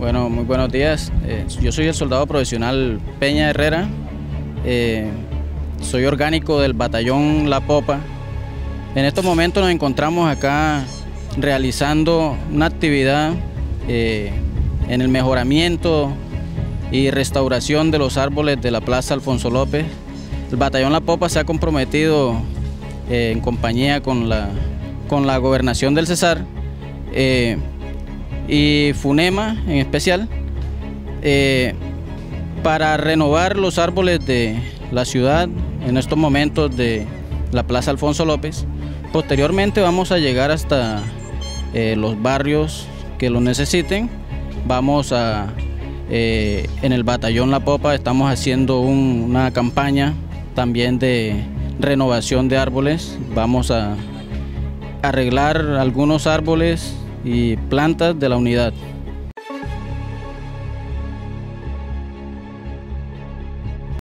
Bueno, muy buenos días. Yo soy el soldado profesional Peña Herrera. Soy orgánico del batallón La Popa. En estos momentos nos encontramos acá realizando una actividad en el mejoramiento y restauración de los árboles de la Plaza Alfonso López. El batallón La Popa se ha comprometido en compañía con la gobernación del Cesar y FUNEMA en especial, para renovar los árboles de la ciudad en estos momentos de la Plaza Alfonso López. Posteriormente vamos a llegar hasta los barrios que lo necesiten. Vamos en el batallón La Popa estamos haciendo una campaña también de renovación de árboles. Vamos a arreglar algunos árboles y plantas de la unidad.